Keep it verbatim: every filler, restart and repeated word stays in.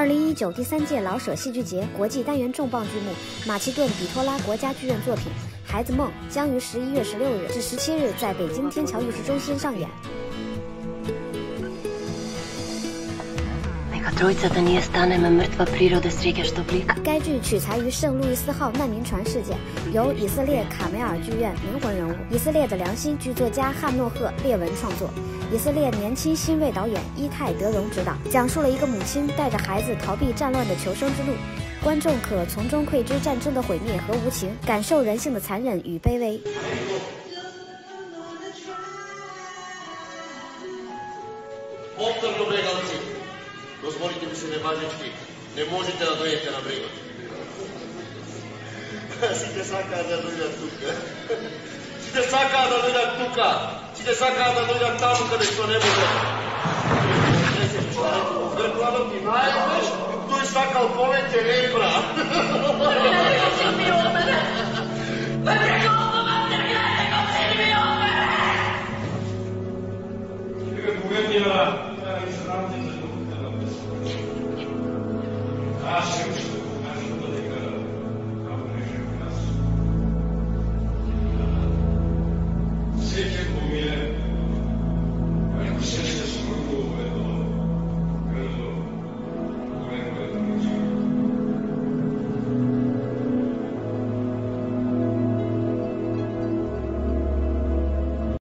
二零一九第三届老舍戏剧节国际单元重磅剧目马其顿比托拉国家剧院作品《孩子梦》将于十一月十六日至十七日在北京天桥艺术中心上演。该剧取材于圣路易斯号难民船事件，由以色列卡梅尔剧院灵魂人物、以色列的良心剧作家汉诺赫·列文创作，以色列年轻新锐导演伊泰·德容执导，讲述了一个母亲带着孩子逃避战乱的求生之路。观众可从中窥知战争的毁灭和无情，感受人性的残忍与卑微。 Dozvolite mi se nevažnički, ne možete da dojete na brigu. Site saka da dojda tuka. Site saka da dojda tuka. Site saka da dojda tamo kada što ne može. Vrtlanom ti najdeš, tu je sakal povete lepra.